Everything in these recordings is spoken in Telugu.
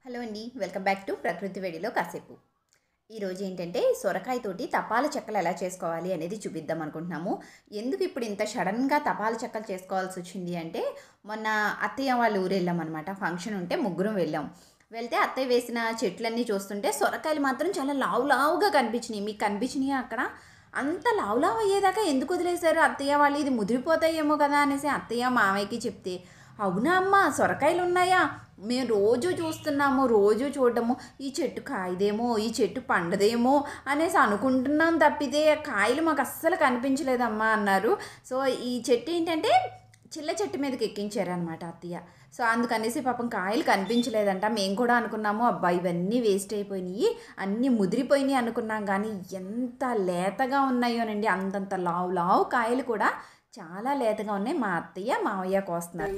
హలో అండి, వెల్కమ్ బ్యాక్ టు ప్రకృతి వేడిలో కాసేపు. ఈరోజు ఏంటంటే సొరకాయతోటి తపాల చెక్కలు ఎలా చేసుకోవాలి అనేది చూపిద్దాం అనుకుంటున్నాము. ఎందుకు ఇప్పుడు ఇంత సడన్గా తపాల చెక్కలు చేసుకోవాల్సి వచ్చింది అంటే, మొన్న అత్తయ్య వాళ్ళ ఊరు వెళ్ళామన్నమాట. ఫంక్షన్ ఉంటే ముగ్గురం వెళ్తే అత్తయ్య వేసిన చెట్లన్నీ చూస్తుంటే సొరకాయలు మాత్రం చాలా లావుగా కనిపించినాయి. మీకు కనిపించినాయి అక్కడ? అంత లావు అయ్యేదాకా ఎందుకు వదిలేశారు అత్తయ్య వాళ్ళు? ఇది ముదిరిపోతాయేమో కదా అనేసి అత్తయ్య మామయ్యకి చెప్తే, అవునా అమ్మ, సొరకాయలు ఉన్నాయా? మేము రోజు చూస్తున్నాము, రోజు చూడటము, ఈ చెట్టు కాయదేమో, ఈ చెట్టు పండదేమో అనేసి అనుకుంటున్నాం తప్పితే కాయలు మాకు అస్సలు కనిపించలేదమ్మా అన్నారు. సో ఈ చెట్టు ఏంటంటే చిల్ల చెట్టు మీదకి ఎక్కించారనమాట అత్తయ్య. సో అందుకనేసి పాపం కాయలు కనిపించలేదంట. మేము కూడా అనుకున్నాము, అబ్బా ఇవన్నీ వేస్ట్ అయిపోయినాయి, అన్నీ ముదిరిపోయినాయి అనుకున్నాం. కానీ ఎంత లేతగా ఉన్నాయోనండి, అంతంత లావు కాయలు కూడా చాలా లేతగా ఉన్నాయి. మా అత్తయ్య మావయ్య కోస్తున్నారు.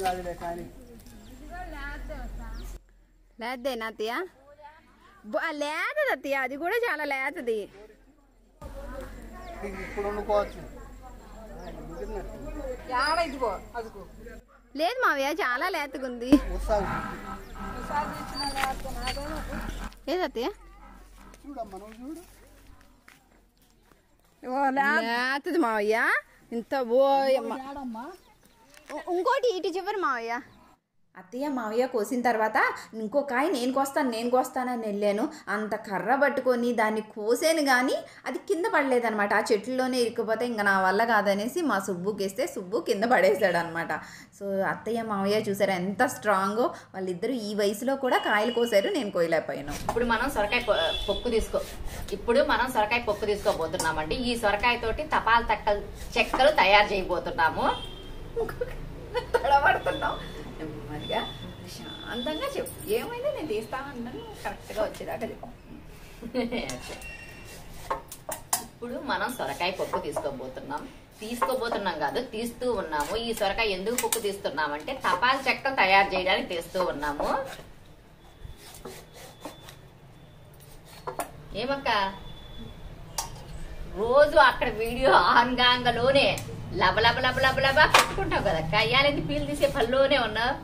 లేదేనా అత్తయ్య? లేతది అత్తయ్య, అది కూడా చాలా లేతది. లేదు మావయ్య, చాలా లేతగా ఉంది. లేదు అత్తయ్య, లేతది మావయ్య. ఇంత ఇంకోటి ఇటు చివరి మావయ్య. అత్తయ్య మావయ్య కోసిన తర్వాత ఇంకో కాయ నేను కోస్తానని వెళ్ళాను. అంత కర్ర పట్టుకొని దాన్ని కోసాను, కానీ అది కింద పడలేదనమాట. ఆ చెట్లలోనే ఇరుక్కుపోతే ఇంకా నా వల్ల కాదనేసి మా సుబ్బుకేస్తే సుబ్బు కింద పడేసాడు అనమాట. సో అత్తయ్య మావయ్య చూసారా ఎంత స్ట్రాంగో. వాళ్ళిద్దరూ ఈ వయసులో కూడా కాయలు కోసారు, నేను కోయలేకపోయాను. ఇప్పుడు మనం సొరకాయ పప్పు తీసుకోబోతున్నామండి. ఈ సొరకాయ తోటి తపాల చెక్కలు తయారు చేయబోతున్నాము. తడబడుతున్నాం, నెమ్మదిగా శాంతంగా చెప్పు. ఏమైనా నేను తీస్తామన్నాను, కరెక్ట్గా వచ్చేదాకా చెప్పు. ఇప్పుడు మనం సొరకాయ పప్పు తీసుకోబోతున్నాం కాదు, తీస్తూ ఉన్నాము. ఈ సొరకాయ ఎందుకు పప్పు తీస్తున్నామంటే తపాల చెక్కలు తయారు చేయడానికి తీస్తూ ఉన్నాము. ఏమక్క, రోజు అక్కడ వీడియో ఆన్ గాంగలోనే లబ పెట్టుకుంటావు కదక్క. అయ్యాలని పీలు తీసే పనిలోనే ఉన్నావు.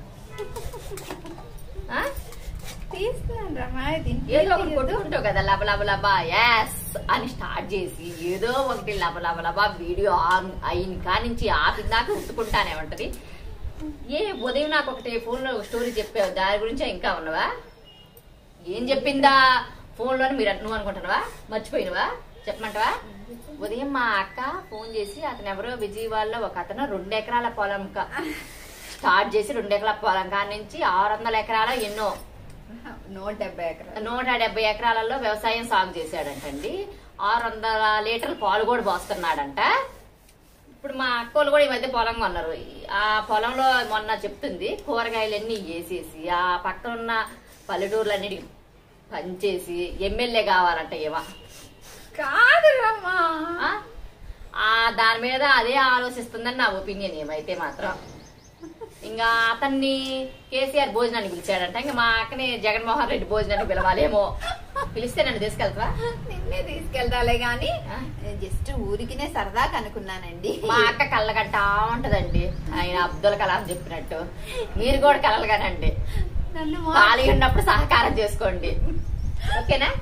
ఏదో ఒకటి కొట్టుకుంటావు కదా, లబ యాస్ అని స్టార్ట్ చేసి ఏదో ఒకటి లబ వీడియో ఆన్ అయిన కానించి ఆపిందాక ఉట్టుకుంటానే ఉంటది. ఉదయం నాకు ఒకటి ఫోన్ లో స్టోరీ చెప్పావు, దాని గురించి ఇంకా ఉన్నవా? ఏం చెప్పిందా ఫోన్ లో నువ్వు అనుకుంటున్నావా? మర్చిపోయినవా? చెప్పమంటావా? ఉదయం మా అక్క ఫోన్ చేసి, అతను ఎవరో విజయవాడలో ఒక అతను 2 ఎకరాల పొలం స్టార్ట్ చేసి 2 ఎకరాల పొలం కాడి నుంచి 600 ఎకరాల ఎన్నో 170 ఎకరాలలో వ్యవసాయం సాగు చేశాడంటండి. 600 లీటర్ల పాలు కూడా పోస్తున్నాడంట. ఇప్పుడు మా అక్కోళ్ళు కూడా ఈ మధ్య పొలం కొన్నారు. ఆ పొలంలో మొన్న చెప్తుంది, కూరగాయలన్నీ వేసేసి ఆ పక్కన ఉన్న పల్లెటూర్లన్నిటికి పనిచేసి ఎమ్మెల్యే కావాలంట. ఏమా కాదు దాని మీద అదే ఆలోచిస్తుందని నా ఒపీనియన్. ఏమైతే మాత్రం ఇంకా అతన్ని కేసీఆర్ భోజనానికి పిలిచాడంట. ఇంకా మా అక్కని జగన్మోహన్ రెడ్డి భోజనానికి పిలవాలేమో. పిలిస్తే నన్ను తీసుకెళ్తావా? నిన్నే తీసుకెళ్తాలే గాని జస్ట్ ఊరికినే సరదాగా అనుకున్నానండి. మా అక్క కళ్ళగంటా ఉంటదండి, ఆయన అబ్దుల్ కలాం చెప్పినట్టు. మీరు కూడా కలలుగానండి, ఖాళీ ఉన్నప్పుడు సహకారం చేసుకోండి, ఓకేనా?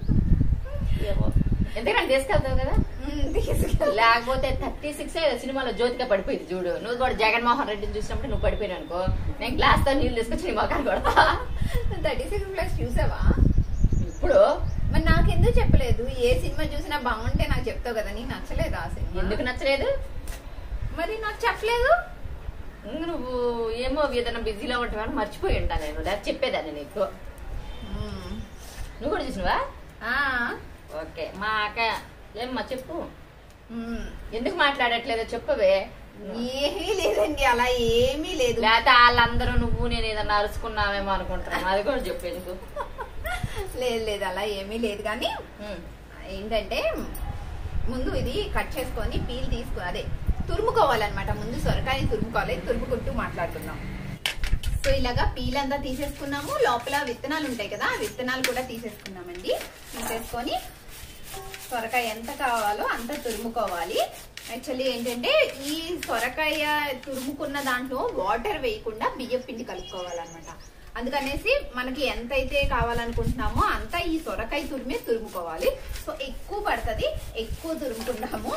ఎందుకంటే తీసుకెళ్తావు కదా. లేకపోతే 36 సినిమాలో జ్యోతిక పడిపోయింది చూడు. నువ్వు కూడా జగన్మోహన్ రెడ్డిని చూసినప్పుడు నువ్వు పడిపోయినా అనుకో, నేను గ్లాస్ తో నీళ్ళు తీసుకొచ్చి నీ మొఖాన్ని కొడతా. 36 చూసావా ఇప్పుడు? మరి నాకెందుకు చెప్పలేదు? ఏ సినిమా చూసినా బాగుంటే నాకు చెప్తావు కదా. నీకు నచ్చలేదు ఆ సినిమా? ఎందుకు నచ్చలేదు? మరి నాకు చెప్పలేదు. నువ్వు ఏమో ఏదైనా బిజీలో ఉంటావని మర్చిపోయి ఉంటా. నేను లేదా చెప్పేదాన్ని నీకు. నువ్వు కూడా చూసినవా? ఓకే. మా అక్క ఏమ్మా చెప్పు, ఎందుకు మాట్లాడట్లేదో చెప్పవే. ఏమీ లేదండి, అలా ఏమీ లేదు. లేకపోతే వాళ్ళందరూ నువ్వు నేను ఏదన్నా అరుచుకున్నావేమో అనుకుంటున్నాను, అది కూడా చెప్పు. ఎందుకు? లేదు అలా ఏమీ లేదు. కానీ ఏంటంటే ముందు ఇది కట్ చేసుకొని పీల్ తీసుకుని అదే తురుముకోవాలన్నమాట. ముందు సొరకాయని తురుముకోవాలి, తురుముకుంటూ మాట్లాడుకుందాం. సో ఇలాగా పీల్ అంతా తీసేసుకున్నాము. లోపల విత్తనాలు ఉంటాయి కదా, విత్తనాలు కూడా తీసేసుకున్నామండి. తీసేసుకొని సొరకాయ ఎంత కావాలో అంత తురుముకోవాలి. యాక్చువల్లీ ఏంటంటే ఈ సొరకాయ తురుముకున్న దాంట్లో వాటర్ వేయకుండా బియ్యం పిండి కలుపుకోవాలన్నమాట. అందుకనేసి మనకి ఎంతైతే కావాలనుకుంటున్నామో అంత ఈ సొరకాయ తురిమి తురుముకోవాలి. సో ఎక్కువ పడుతుంది, ఎక్కువ తురుముకుంటాము.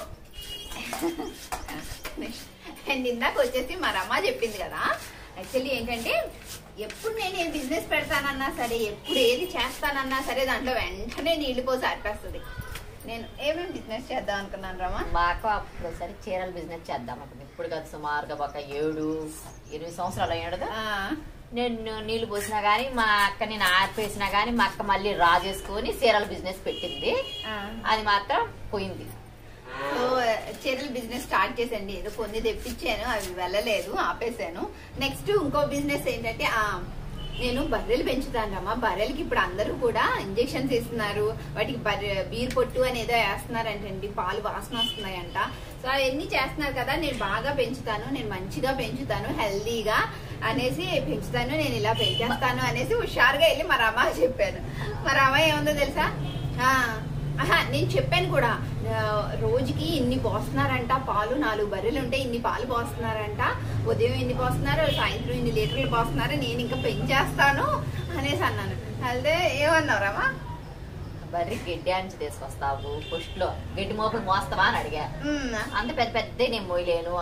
అండ్ ఇందాక వచ్చేసి మా రమ్మ చెప్పింది కదా, యాక్చువల్లీ ఏంటంటే ఎప్పుడు నేను ఏ బిజినెస్ పెడతానన్నా సరే, ఎప్పుడు ఏది చేస్తానన్నా సరే దాంట్లో వెంటనే నీళ్లు పోసి అర్పేస్తుంది. నేను ఏమేమి బిజినెస్ చేద్దాం అనుకున్నాను రమా? మాకు అప్పుడు సరే చీరల బిజినెస్ చేద్దాం అనుకున్నాను. ఇప్పుడు కదా సుమారుగా ఒక 7-8 సంవత్సరాలు అయ్యాడు. నేను నీళ్లు పోసినా గానీ, మా అక్కని ఆర్పేసినా గానీ మా అక్క మళ్ళీ రా చేసుకుని చీరల బిజినెస్ పెట్టింది. అది మాత్రం పోయింది. సో చీరల బిజినెస్ స్టార్ట్ చేసండి. ఏదో కొన్ని తెప్పించాను, అవి వెళ్ళలేదు, ఆపేసాను. నెక్స్ట్ ఇంకో బిజినెస్ ఏంటంటే నేను బర్రెలు పెంచుతాను రమ్మా. బర్రెలకి ఇప్పుడు అందరూ కూడా ఇంజెక్షన్స్ ఇస్తున్నారు. వాటికి బీర్ పొట్టు అనేదో వేస్తున్నారంటండి, పాలు వాసన వస్తున్నాయంట. సో అవన్నీ చేస్తున్నారు కదా, నేను బాగా పెంచుతాను, నేను మంచిగా పెంచుతాను, హెల్దీగా అనేసి పెంచుతాను, నేను ఇలా పెంచేస్తాను అనేసి హుషారుగా వెళ్ళి మా రమ్మ చెప్పాను. మా రమ్మ ఏముందో తెలుసా, నేను చెప్పాను కూడా, రోజుకి ఇన్ని పోస్తున్నారంట పాలు, 4 బర్రెలు ఉంటే ఇన్ని పాలు పోస్తున్నారంట, ఉదయం ఇన్ని పోస్తున్నారు, సాయంత్రం ఇన్ని లీటర్లు పోస్తున్నారు, నేను ఇంకా పెంచేస్తాను అనేసి అన్నాను. అదే ఏమన్నావురామా? బర్రె గడ్డి అంచి తీసుకొస్తావు, ఫస్ట్ లో గడ్డి మోపులు మోస్తావా అని అడిగా. అంత పెద్ద పెద్ద నేను మోయలేను,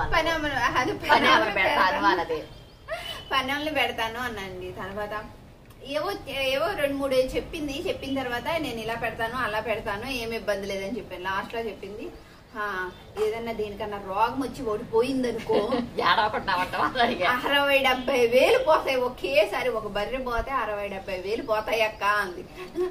పనులు పెడతాను అన్నాండి. తర్వాత ఏవో 2-3 చెప్పింది. చెప్పిన తర్వాత నేను ఇలా పెడతాను, అలా పెడతాను, ఏమి ఇబ్బంది లేదని చెప్పాను. లాస్ట్ లో చెప్పింది, ఏదన్నా దేనికన్నా రోగం వచ్చి ఓడిపోయిందనుకో 60-70 వేలు పోతాయి ఒకేసారి. ఒక బర్రె పోతే 60-70 వేలు పోతాయి అక్క అంది.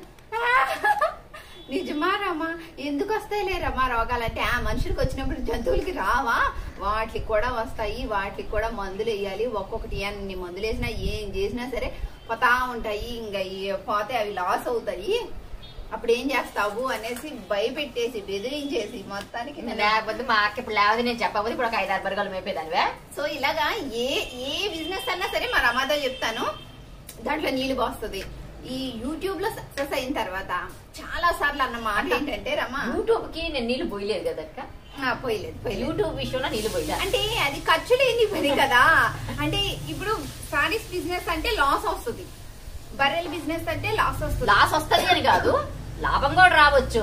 నిజమా రమ్మా? ఎందుకు వస్తాయిలే రమ్మా రోగాలంటే, మనుషులకు వచ్చినప్పుడు జంతువులకి రావా? వాటికి కూడా వస్తాయి, వాటికి కూడా మందులు వేయాలి. ఒక్కొక్కటి అన్ని మందులు వేసినా ఏం చేసినా సరే పోతా ఉంటాయి. ఇంకా పోతే అవి లాస్ అవుతాయి. అప్పుడు ఏం చేస్తావు అనేసి భయపెట్టేసి బెదిరించేసి మొత్తానికి లేకపోతే మా అక్క ఇప్పుడు లేకపోతే నేను చెప్పకపోతే ఇప్పుడు ఒక 5-6 బర్రెలు మేపేదానివే. సో ఇలాగా ఏ బిజినెస్ అన్నా సరే మా రమాతో చెప్తాను, దాంట్లో నీళ్లు పోస్తుంది. ఈ యూట్యూబ్ లో సక్సెస్ అయిన తర్వాత చాలా సార్లు అన్న మాట ఏంటంటే, రమా యూట్యూబ్ కి నేను నీళ్లు పోయలేదు కదా, పోయలేదు. యూట్యూబ్ విషయంలో నీళ్లు పోయలేదు అంటే అది ఖర్చు లేని పని కదా. అంటే ఇప్పుడు సారీస్ బిజినెస్ అంటే లాస్ వస్తుంది, బర్రెల బిజినెస్ అంటే లాస్ వస్తుంది. లాస్ వస్తుంది అని కాదు, లాభం కూడా రావచ్చు.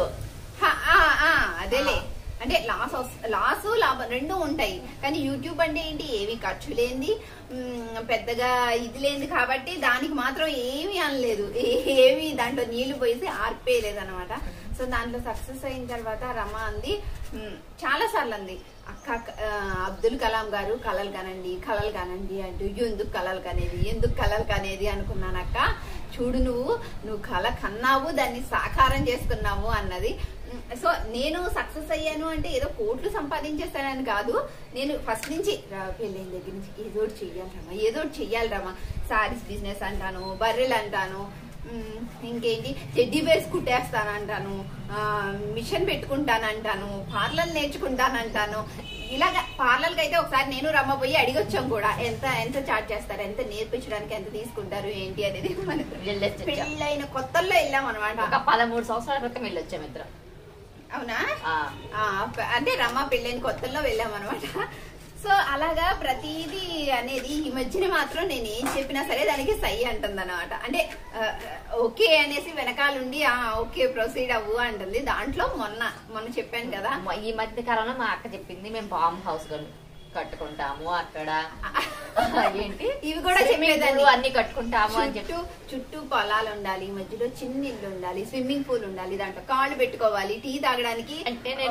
అదేలే, అంటే లాసు లాభం రెండు ఉంటాయి. కానీ యూట్యూబ్ అంటే ఏంటి, ఏమి ఖర్చు లేనిది, పెద్దగా ఇది లేనిది కాబట్టి దానికి మాత్రం ఏమీ అనలేదు, ఏమి దాంట్లో నీళ్లు పోసి ఆర్పేయలేదు అనమాట. సో దాంట్లో సక్సెస్ అయిన తర్వాత రమ అంది, చాలా సార్లు అంది, అక్క అబ్దుల్ కలాం గారు కలలు కనండి అంటూ, ఎందుకు కలలు కనేది అనుకున్నాను. అక్క చూడు, నువ్వు కళ కన్నావు, దాన్ని సాకారం చేసుకున్నావు అన్నది. సో నేను సక్సెస్ అయ్యాను అంటే ఏదో కోట్లు సంపాదించేస్తానని కాదు. నేను ఫస్ట్ నుంచి పెళ్ళైన దగ్గర నుంచి ఏదో ఒకటి చెయ్యాలి రమా. సారీస్ బిజినెస్ అంటాను, బర్రెలు అంటాను, ఇంకేంటి టెడ్డీ బేర్స్ కుట్టేస్తానంటాను, మిషన్ పెట్టుకుంటానంటాను, పార్లర్ నేర్చుకుంటానంటాను. ఇలాగా పార్లర్కి అయితే ఒకసారి నేను రమ్మ పోయి అడిగొచ్చాం కూడా, ఎంత చార్జ్ చేస్తారు, ఎంత నేర్పించడానికి ఎంత తీసుకుంటారు ఏంటి అనేది. పెళ్ళైన కొత్తల్లో వెళ్ళాం అనమాట. ఒక 13 సంవత్సరాల క్రితం వెళ్ళొచ్చాం ఇద్దరం. అవునా? అంటే రమ్మ పెళ్ళైన కొత్తల్లో వెళ్ళాం అనమాట. సో అలాగా ప్రతిదీ అనేది ఈ మధ్యన మాత్రం నేను ఏం చెప్పినా సరే దానికి సై అంటుంది అనమాట. అంటే ఓకే అనేసి వెనకాలండి ఓకే ప్రొసీడ్ అవ్వు అంటుంది. దాంట్లో మొన్న చెప్పాను కదా, ఈ మధ్య కాలంలో మా అక్క చెప్పింది మేము ఫామ్ హౌస్ కట్టుకుంటాము, అక్కడ ఏంటి ఇవి కూడా చెప్పేదాన్ని, అన్ని కట్టుకుంటాము అని చెప్పి. చుట్టూ పొలాలు ఉండాలి, మధ్యలో చిన్న ఇల్లు ఉండాలి, స్విమ్మింగ్ పూల్ ఉండాలి, దాంట్లో కాళ్ళు పెట్టుకోవాలి, టీ తాగడానికి. అంటే నేను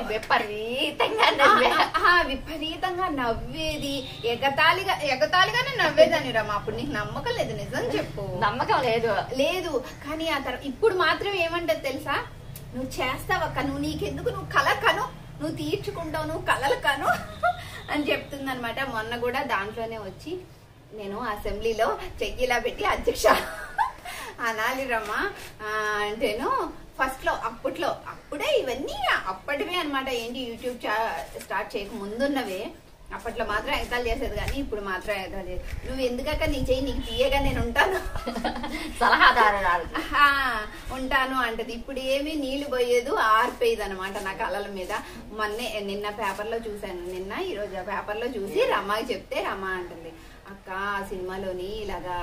విపరీతంగా నవ్వేది, ఎగతాళిగానే నవ్వేదాన్ని రమ్మ. అప్పుడు నీకు నమ్మకం లేదు, నిజం చెప్పు. నమ్మకం లేదు కానీ ఆ తర్వాత ఇప్పుడు మాత్రం ఏమంటది తెలుసా, నువ్వు చేస్తావక్క, నీకెందుకు, నువ్వు కళ కను, నువ్వు తీర్చుకుంటావు, నువ్వు కళలు కను అని చెప్తుంది అనమాట. మొన్న కూడా దాంట్లోనే వచ్చి నేను అసెంబ్లీలో చెయ్యిలా పెట్టి అధ్యక్ష అనాలి రమ్మా అంటేను ఫస్ట్ లో అప్పుడే ఇవన్నీ అప్పటివే అనమాట. ఏంటి యూట్యూబ్ స్టార్ట్ చేయక ముందున్నవే. అప్పట్లో మాత్రం ఎగతాలు చేసేది కానీ ఇప్పుడు మాత్రం ఎగతాలు చేసేది. నువ్వు ఎందుకక్క నీ చెయ్యి నీకు తీయగా నేను ఉంటాను, సలహాదారు ఉంటాను అంటది. ఇప్పుడు ఏమి నీళ్లు పోయేది ఆర్పేది అనమాట నా కళల మీద. నిన్న పేపర్ లో చూసాను, ఈరోజు పేపర్ లో చూసి రమ్మకి చెప్తే రమ్మ అంటుంది, అక్క ఆ సినిమాలోని ఇలాగా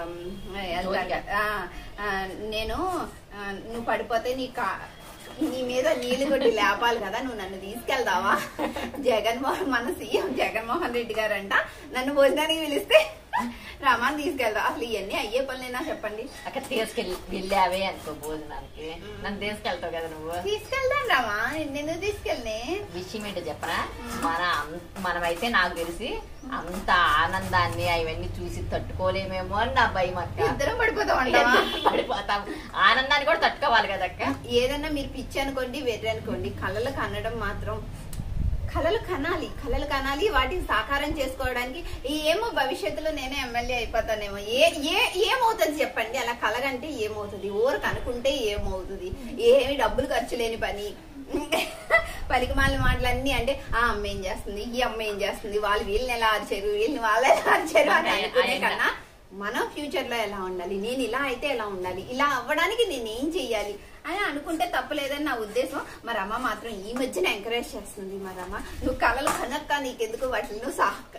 నేను నువ్వు పడిపోతే నీ మీద నీళ్లు కొట్టి లేపాలి కదా, నువ్వు నన్ను తీసుకెళ్దావా? మన సీఎం జగన్మోహన్ రెడ్డి గారంట నన్ను భోజనానికి పిలిస్తే రమాన్ని తీసుకెళ్దా? అసలు ఇవన్నీ అయ్యే పనులేనా చెప్పండి? అక్కడ వెళ్ళావే అనుకో భోజనానికి, నన్ను తీసుకెళ్తావు కదా నువ్వు. తీసుకెళ్దాం రామా, నేను తీసుకెళ్ళి విషయం ఏంటో చెప్పరా, మనమైతే నాకు తెలిసి అంత ఆనందాన్ని అవన్నీ చూసి తట్టుకోలేమేమో అని నా భయం అక్క. ఇద్దరం పడిపోతాం, పడిపోతాం. ఆనందాన్ని కూడా తట్టుకోవాలి కదక్క. ఏదన్నా మీరు పిచ్చి అనుకోండి, వెర్రి అనుకోండి, కళలు కనడం మాత్రం కళలు కనాలి, వాటిని సాకారం చేసుకోవడానికి. ఏమో భవిష్యత్తులో నేనే ఎమ్మెల్యే అయిపోతానేమో, ఏమవుతుంది చెప్పండి? అలా కలగంటే ఏమవుతుంది? ఊరికి అనుకుంటే ఏమవుతుంది? ఏమి డబ్బులు ఖర్చు లేని పని, పలికిమాల మాటలన్నీ అంటే ఆ అమ్మ ఏం చేస్తుంది, ఈ అమ్మ ఏం చేస్తుంది, వాళ్ళు వీళ్ళని ఎలా అరిచారు, వీళ్ళని వాళ్ళు ఎలా అరిచారు అని అనుకునే కన్నా మనం ఫ్యూచర్ లో ఎలా ఉండాలి, నేను ఇలా అయితే ఎలా ఉండాలి, ఇలా అవ్వడానికి నేను ఏం చెయ్యాలి అని అనుకుంటే తప్పలేదని నా ఉద్దేశం. మరి అమ్మ మాత్రం ఈ మధ్యన ఎంకరేజ్ చేస్తుంది. మరి అమ్మ నువ్వు కళలు కనక్క, నీకెందుకు వాటిని నువ్వు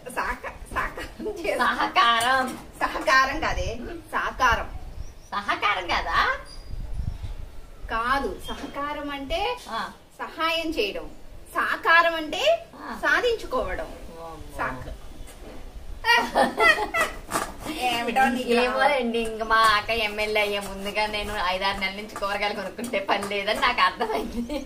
సహకారం కాదే, సహకారం కదా కాదు. సహకారం అంటే సహాయం చేయడం, సాకారం అంటే సాధించుకోవడం. ఏమోనండి, ఇంకా మా అక్క ఎమ్మెల్యే అయ్యే ముందుగా నేను 5-6 నెలల నుంచి కూరగాయలు కొనుక్కుంటే పని లేదని నాకు అర్థమైంది.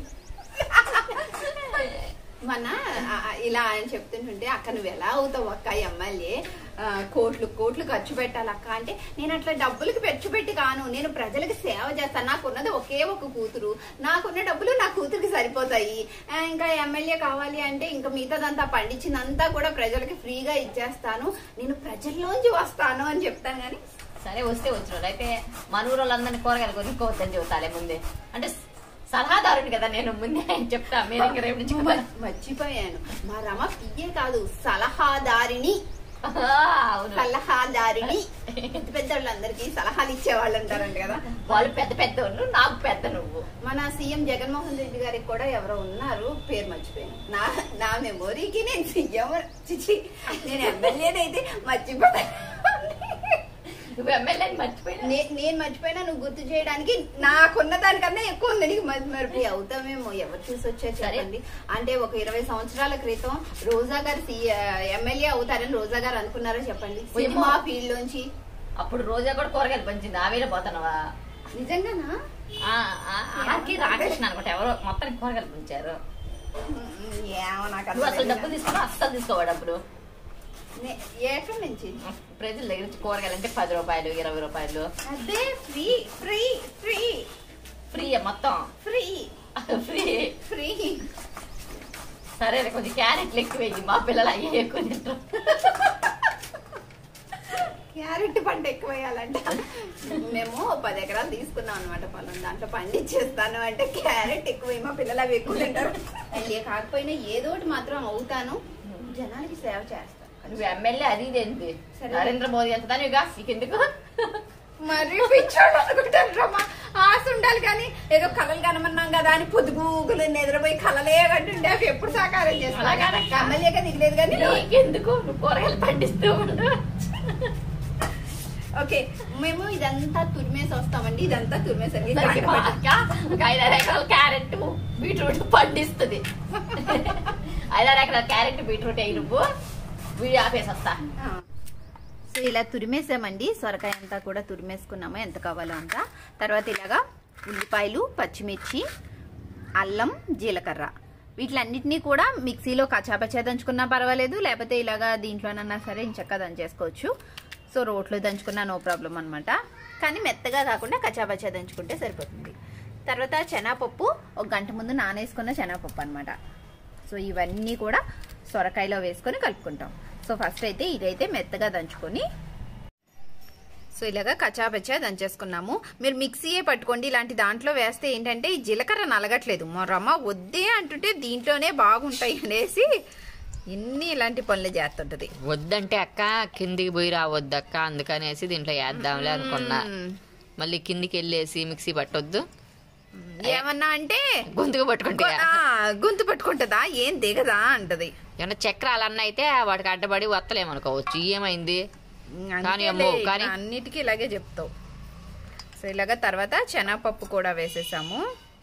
మన ఇలా ఆయన చెప్తుంటుంటే అక్క నువ్వు ఎలా అవుతావు అక్క ఎమ్మెల్యే, కోట్లు ఖర్చు పెట్టాలి అక్క అంటే, నేను అట్లా డబ్బులకి ఖర్చు పెట్టి కాను, నేను ప్రజలకు సేవ చేస్తాను. నాకున్నది ఒకే ఒక కూతురు, నాకున్న డబ్బులు నా కూతురికి సరిపోతాయి. ఇంకా ఎమ్మెల్యే కావాలి అంటే ఇంకా మిగతాదంతా పండించిందంతా కూడా ప్రజలకి ఫ్రీగా ఇచ్చేస్తాను, నేను ప్రజల్లోంచి వస్తాను అని చెప్తాను. కానీ సరే వస్తే వచ్చిన అయితే మన ఊరు వాళ్ళందరినీ కూరగాయలు కొనుక్కోవద్దని చెబుతాలే ముందే, అంటే సలహాదారుడు కదా నేను, ముందే ఆయన చెప్తా. మీరు ఇంకా రేపు నుంచి మర్చిపోయాను, మా రమ పియ్యే కాదు సలహాదారిని. సలహాదారిని పెద్ద వాళ్ళందరికీ సలహాలు ఇచ్చేవాళ్ళు అంటారంట కదా, వాళ్ళు పెద్ద వాళ్ళు, నాకు పెద్ద నువ్వు. మన సీఎం జగన్మోహన్ రెడ్డి గారికి కూడా ఎవరో ఉన్నారు, పేరు మర్చిపోయాను. నా మెమొరీకి నేను సీఎం నేను ఎమ్మెల్యేనైతే మర్చిపోయాను. నువ్వు ఎమ్మెల్యే మర్చిపోయినా, నేను మర్చిపోయినా నువ్వు గుర్తు చేయడానికి నాకున్న దానికన్నా ఎక్కువ ఉంది నీకు మర్చిపోయి. అవుతామేమో, ఎవరు చూసి వచ్చారు చెప్పండి? అంటే ఒక 20 సంవత్సరాల క్రితం రోజా గారు ఎమ్మెల్యే అవుతారని రోజా గారు అనుకున్నారో చెప్పండి, సినిమా ఫీల్డ్ లోంచి. అప్పుడు రోజా కూడా కూరగాయలు పంచింది, ఆవేళ పోతానవా? నిజంగానా? రాకృష్ణ అనుకుంటా ఎవరో మొత్తానికి కూరగాయలు పంచారు. ఏమో నాకు అసలు డబ్బులు తీసుకున్నా, అస్సలు తీసుకోవా డబ్బులు. ఎక్కడి నుంచి? ప్రజల దగ్గర నుంచి కూరగాయలు అంటే 10 రూపాయలు 20 రూపాయలు. అదే ఫ్రీ ఫ్రీ ఫ్రీ ఫ్రీ మొత్తం ఫ్రీ ఫ్రీ ఫ్రీ. సరే కొంచెం క్యారెట్లు ఎక్కువ వేయి, మా పిల్లలు అయ్యే ఎక్కువ తింటారు. క్యారెట్ పంట ఎక్కువ వేయాలంట. మేము 10 ఎకరాలు తీసుకున్నాం అనమాట పొలం, దాంట్లో పండించేస్తాను అంటే క్యారెట్ ఎక్కువ, మా పిల్లలు అవి ఎక్కువ తింటారు. కాకపోయినా ఏదో ఒకటి మాత్రం అవుతాను, జనాలకి సేవ చేస్తాను. నువ్వు ఎమ్మెల్యే అది ఇదేంటి నరేంద్ర మోదీ అంతదా నువ్వుగా, నీకెందుకు మరి పిచ్చోళ్ళు అనుకుంటారు రమ్మా, ఆశ ఉండాలి కానీ ఏదో కళలు కనమన్నాం కదా అని పొద్దుగూగులు నిద్రపోయి కళలే కంటుండే అవి ఎప్పుడు సాకారం చేస్తాను. ఎమ్మెల్యేగా దిగలేదు కానీ నీకెందుకు, నువ్వు కూరగాయలు పండిస్తూ ఉండు. ఓకే, మేము ఇదంతా తురిమేసి వస్తామండి, ఇదంతా తురిమేసి 5-6 ఎకరాల క్యారెట్ బీట్రూట్ పండిస్తుంది. 5-6 ఎకరాల క్యారెట్ బీట్రూట్ అయ్యి నువ్వు వీడియో ఆపేసి వస్తా. సో ఇలా తురిమేసామండి, సొరకాయ అంతా కూడా తురిమేసుకున్నాము ఎంత కావాలో అంత. తర్వాత ఇలాగా ఉల్లిపాయలు, పచ్చిమిర్చి, అల్లం, జీలకర్ర వీటిలన్నిటినీ కూడా మిక్సీలో కచ్చాపచ్చా దంచుకున్నా పర్వాలేదు, లేకపోతే ఇలాగా దీంట్లోనన్నా సరే ఇంచక్క దంచేసుకోవచ్చు. సో రోట్లో దంచుకున్నా నో ప్రాబ్లం అనమాట, కానీ మెత్తగా కాకుండా కచ్చాపచ్చా దంచుకుంటే సరిపోతుంది. తర్వాత శనగపప్పు 1 గంట ముందు నానేసుకున్న శనగపప్పు అనమాట. సో ఇవన్నీ కూడా సొరకాయలో వేసుకొని కలుపుకుంటాం. సో ఫస్ట్ అయితే ఇదైతే మెత్తగా దంచుకొని, సో ఇలాగా కచ్చాపచ్చా దంచేసుకున్నాము. మీరు మిక్సీయే పట్టుకోండి, ఇలాంటి దాంట్లో వేస్తే ఏంటంటే ఈ జీలకర్ర నలగట్లేదు, మా రమ్మ వద్దే అంటుంటే దీంట్లోనే బాగుంటాయి అనేసి ఇన్ని ఇలాంటి పనులు చేస్తుంటది. వద్దంటే అక్క కిందికి పోయి రావద్దక్క, అందుకనేసి దీంట్లో వేద్దాంలే అనుకున్నా. మళ్ళీ కిందికి వెళ్ళేసి మిక్సీ పట్టొద్దు, ఏమన్నా అంటే గొంతుకు పట్టుకుంటా, గొంతు పట్టుకుంటుందా, ఏం దిగదా అంటది. ఏమన్నా చక్రాలన్న అయితే వాటికి అడ్డపడి వత్తలేమనుకోవచ్చు. ఏమైంది కానీ అమ్మో, కానీ అన్నిటికీ ఇలాగే చెప్తావు. సో ఇలాగ తర్వాత శనగపప్పు కూడా వేసేసాము.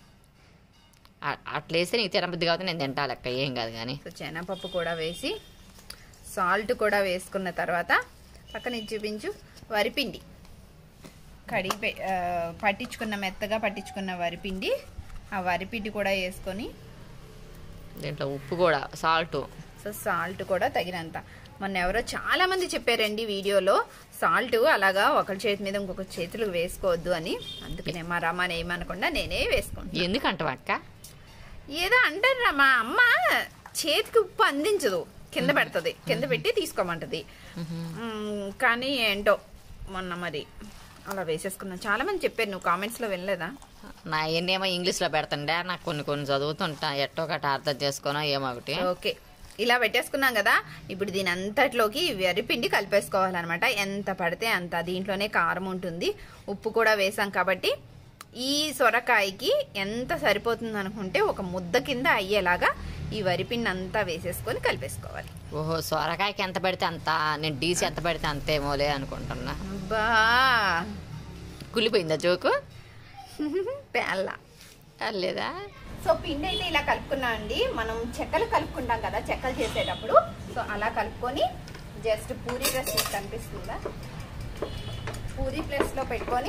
అట్లా వేస్తే నీకు తినబుద్ధి కాబట్టి నేను తింటా లెక్క, ఏం కాదు. కానీ సో శనగపప్పు కూడా వేసి సాల్ట్ కూడా వేసుకున్న తర్వాత పక్కన చూపించు వరిపిండి కడిగి పట్టించుకున్న మెత్తగా పట్టించుకున్న వరిపిండి, ఆ వరిపిండి కూడా వేసుకొని దీంట్లో ఉప్పు కూడా సాల్ట్. సో సాల్ట్ కూడా తగినంత. మొన్న ఎవరో చాలా మంది చెప్పారండి వీడియోలో సాల్ట్ అలాగా ఒకరి చేతి మీద ఇంకొక చేతులు వేసుకోవద్దు అని. అందుకనే మా రమ్మని ఏమనకుండా నేనే వేసుకుంటాను. ఎందుకంటావా అక్క? ఏదో అంటారు, మా అమ్మ చేతికి ఉప్పు అందించదు, కింద పెడుతుంది, కింద పెట్టి తీసుకోమంటది. కానీ ఏంటో మొన్న మరి అలా వేసేసుకున్నాను. చాలా మంది చెప్పారు, నువ్వు కామెంట్స్ లో వెళ్ళలేదా? నా ఎన్నేమో ఇంగ్లీష్ లో పెడుతుండే, నాకు కొన్ని చదువుతుంటా, ఎట్టో ఒకటి అర్థం చేసుకోనో ఏమో ఒకటి. ఓకే, ఇలా పెట్టేసుకున్నాం కదా. ఇప్పుడు దీని అంతట్లోకి వరిపిండి కలిపేసుకోవాలన్నమాట. ఎంత పడితే అంత. దీంట్లోనే కారం ఉంటుంది, ఉప్పు కూడా వేసాం కాబట్టి ఈ సొరకాయకి ఎంత సరిపోతుంది అనుకుంటే ఒక ముద్ద కింద అయ్యేలాగా ఈ వరిపిండి అంతా వేసేసుకొని కలిపేసుకోవాలి. ఓహో, సొరకాయకి ఎంత పడితే అంత, నేను డీసీ ఎంత పడితే అంతేమోలే అనుకుంటున్నా. బా కుళ్ళిపోయిందా జోకు? పేళ్ళ లేదా? సో పిండి అయితే ఇలా కలుపుకున్నా అండి. మనం చెక్కలు కలుపుకుంటాం కదా చెక్కలు చేసేటప్పుడు, సో అలా కలుపుకొని జస్ట్ పూరీ ప్రెస్ మీకు కనిపిస్తుందా, పూరీ ప్రెస్లో పెట్టుకొని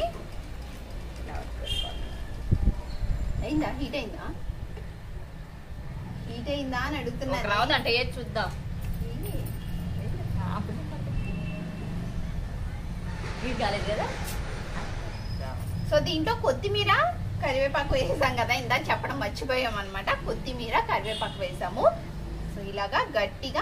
అయిందా, హీట్ అయిందా, హీట్ అయిందా అని అడుగుతున్నారు. రావదంటే ఏది చూద్దాం. కదా. సో దీంట్లో కొత్తిమీర కరివేపాకు వేసాం కదా, ఇందా చెప్పడం మర్చిపోయాం అనమాట. కొత్తిమీర కరివేపాకు వేసాము. సో ఇలాగా గట్టిగా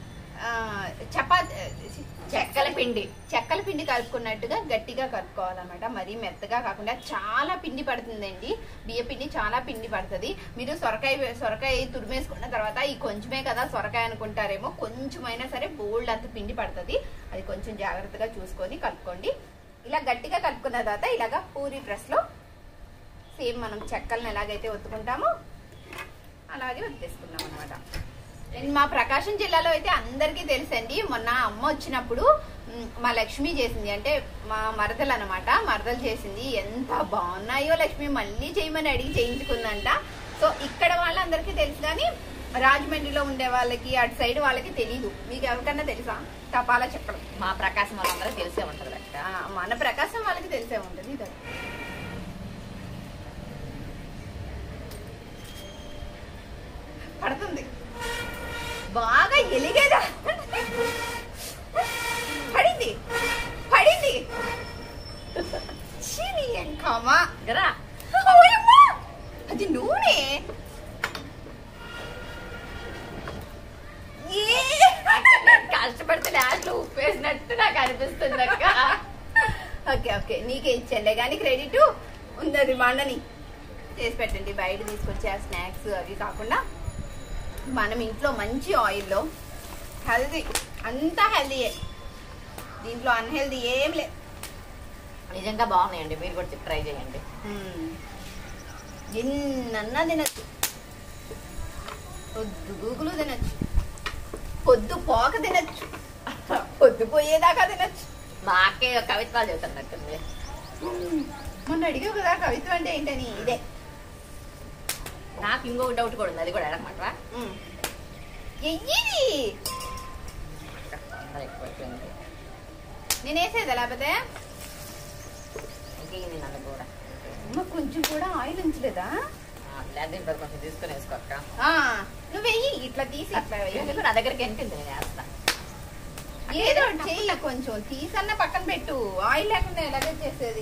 చెక్కల పిండి కలుపుకున్నట్టుగా గట్టిగా కలుపుకోవాలన్నమాట. మరీ మెత్తగా కాకుండా. చాలా పిండి పడుతుందండి, బియ్య పిండి చాలా పిండి పడుతుంది. మీరు సొరకాయ తురిమేసుకున్న తర్వాత ఈ కొంచెమే కదా సొరకాయ అనుకుంటారేమో, కొంచెమైనా సరే బోల్డ్ అంత పిండి పడుతుంది. అది కొంచెం జాగ్రత్తగా చూసుకొని కలుపుకోండి. ఇలా గట్టిగా కలుపుకున్న తర్వాత ఇలాగా పూరీ ప్రెస్లో సేమ్ మనం చెక్కలను ఎలాగైతే ఒత్తుకుంటామో అలాగే ఒత్తేసుకున్నాం అనమాట. మా ప్రకాశం జిల్లాలో అయితే అందరికీ తెలుసండి. మొన్న అమ్మ వచ్చినప్పుడు మా లక్ష్మి చేసింది, అంటే మా మరదలు అనమాట, మరదలు చేసింది. ఎంత బాగున్నాయో, లక్ష్మి మళ్ళీ చేయమని అడిగి చేయించుకుందంట. సో ఇక్కడ వాళ్ళందరికీ తెలుసు, కానీ రాజమండ్రిలో ఉండే వాళ్ళకి అటు సైడ్ వాళ్ళకి తెలీదు. మీకు ఎవరికన్నా తెలుసా తపాలా చెక్కలు? మా ప్రకాశం వాళ్ళందరూ తెలిసే ఉంటది. మన ప్రకాశం వాళ్ళకి తెలిసే ఉంటది. ఇది పడుతుంది బాగా ఎలిగేదా, పడింది అది నూనె. కష్టపడితే లాస్ట్ ఉప్పు వేసినట్టు నాకు అనిపిస్తుంది అక్క. ఓకే నీకే ఇచ్చండి కానీ క్రెడిట్ ఉన్నది. మండని చేసి పెట్టండి. బయట తీసుకొచ్చే ఆ స్నాక్స్ అవి కాకుండా మనం ఇంట్లో మంచి ఆయిల్లో హెల్దీ, అంతా హెల్దీయే, దీంట్లో అన్హెల్దీ ఏం లేదు. నిజంగా బాగున్నాయండి, మీరు కూడా ట్రై చేయండి. ఎన్నన్నా తినచ్చు, పొద్దు గూగులు తినచ్చు, పొద్దు పోక తినచ్చు, పొద్దు పోయేదాకా తినచ్చు. మా అక్కే కవిత్వాలు చెబుతున్నట్టుంది. మొన్న అడిగావు కదా కవిత్వం అంటే ఏంటని. ఇదే. నాకు ఇంకొక డౌట్ కూడా ఉంది, అది కూడా అడగమంటారా? నేను వేసేది లేకపోతే నన్ను కూడా కొంచెం కూడా ఆయిల్ ఉంచలేదా? లేదా కొంచెం తీసుకుని వేసుకోక్క. నువ్వు వెయ్యి, ఇట్లా తీసి ఇట్లా నా దగ్గరికి ఎంటింది, నేను వేస్తా. ఏదో చెయ్యి, కొంచెం తీసన్న పక్కన పెట్టు. ఆయిల్ లేకుండా ఎలాగే చేసేది.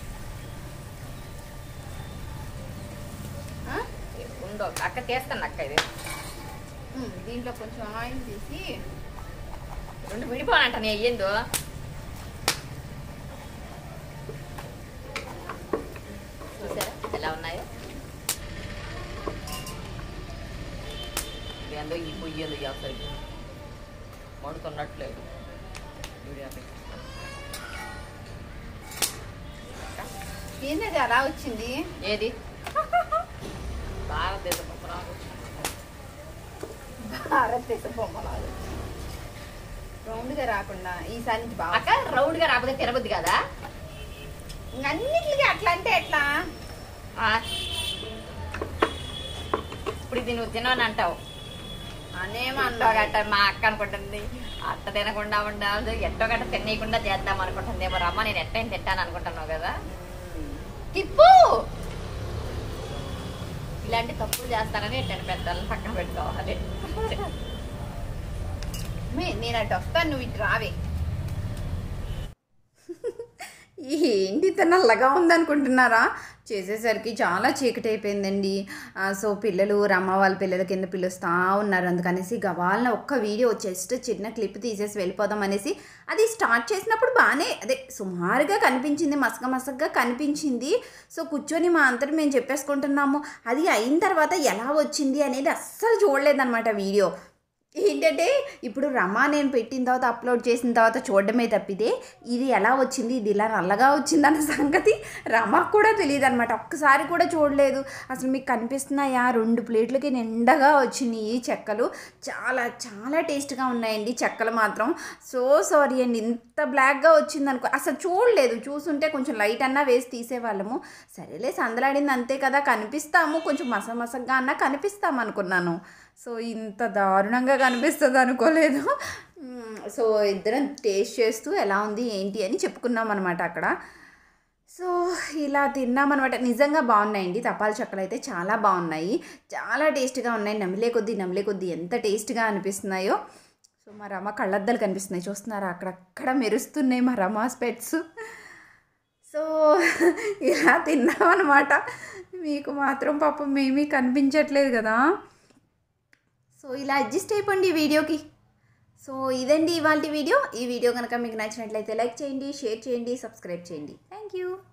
ఉందో అక్క చేస్తాను అక్క. ఇది దీంట్లో కొంచెం ఆయిల్ తీసి రెండు విడిపోనంట నీ అయ్యిందో. చూసారా ఎలా ఉన్నాయో? ఏందో ఈ పొయ్యి ఎందుకు చేస్తారు, వండుతున్నట్లేదు. ఏంటది అలా వచ్చింది? ఏది భారతదేశ బొమ్మలాగా భారతదేశ బొమ్మలాగా. రౌండ్గా రాకుండా ఈసారి నుంచి బాగా అక్క రౌండ్ గా రాకపోతే తినబుద్ది కదా. అన్నిటికీ అట్లా అంటే ఎట్లా? ఇప్పుడు ఇది నువ్వు తినని అంటావు అనేమన్నా గట్ట మా అక్క అనుకుంటుంది అట్ట తినకుండా ఉండాలి, ఎట్టో గట్ట తినేయకుండా చేద్దాం అనుకుంటుందేమో. రమ్మ నేను ఎట్టయినా తింటాను అనుకుంటున్నావు కదా. తిప్పు. ఇలాంటి తప్పులు చేస్తానని ఎట్టని పెద్దలను పక్కన పెట్టుకోవాలి. నేను అటు వస్తాను, నువ్వు ఇటు రావే. ఏంటి నల్లగా ఉందనుకుంటున్నారా? చేసేసరికి చాలా చీకటి అయిపోయిందండి. సో పిల్లలు రమ్మ వాళ్ళ పిల్లల కింద పిలుస్తూ ఉన్నారు. అందుకనేసి గవాలన ఒక్క వీడియో జస్ట్ చిన్న క్లిప్ తీసేసి వెళ్ళిపోదాం అనేసి అది స్టార్ట్ చేసినప్పుడు బాగానే అదే సుమారుగా కనిపించింది, మసకగా కనిపించింది. సో కూర్చొని మా అంతటి మేము చెప్పేసుకుంటున్నాము. అది అయిన తర్వాత ఎలా వచ్చింది అనేది అస్సలు చూడలేదన్నమాట వీడియో. ఏంటంటే ఇప్పుడు రమా నేను పెట్టిన తర్వాత అప్లోడ్ చేసిన తర్వాత చూడడమే తప్పితే ఇది ఎలా వచ్చింది, ఇది ఇలా నల్లగా వచ్చిందన్న సంగతి రమాకు కూడా తెలియదు అనమాట. ఒక్కసారి కూడా చూడలేదు. అసలు మీకు కనిపిస్తున్నాయా? 2 ప్లేట్లకి నిండగా వచ్చినాయి చెక్కలు. చాలా చాలా టేస్ట్గా ఉన్నాయండి చెక్కలు మాత్రం. సో సారీ అండి, ఇంత బ్లాక్గా వచ్చిందనుకో అసలు చూడలేదు. చూసుంటే కొంచెం లైట్ అన్నా వేసి తీసేవాళ్ళము. సరేలే సందలాడింది అంతే కదా, కనిపిస్తాము కొంచెం మసగా అన్నా కనిపిస్తాం అనుకున్నాను. సో ఇంత దారుణంగా కనిపిస్తుంది అనుకోలేదు. సో ఇద్దరం టేస్ట్ చేస్తూ ఎలా ఉంది ఏంటి అని చెప్పుకున్నాం అనమాట అక్కడ. సో ఇలా తిన్నామన్నమాట. నిజంగా బాగున్నాయండి తపాల చెక్కలు అయితే చాలా బాగున్నాయి, చాలా టేస్ట్గా ఉన్నాయి. నమిలే కొద్దీ ఎంత టేస్ట్గా అనిపిస్తున్నాయో. సో మా రమ కళ్ళద్దాలు కనిపిస్తున్నాయి చూస్తున్నారా, అక్కడక్కడ మెరుస్తున్నాయి మా రమ స్పెట్స్. సో ఇలా తిన్నామన్నమాట. మీకు మాత్రం పాపం మేమీ కనిపించట్లేదు కదా. సో ఇలా అడ్జస్ట్ అయిపోండి ఈ వీడియోకి. సో ఇదండి ఇవాళ వీడియో. ఈ వీడియో కనుక మీకు నచ్చినట్లయితే లైక్ చేయండి, షేర్ చేయండి, సబ్స్క్రైబ్ చేయండి. Thank you.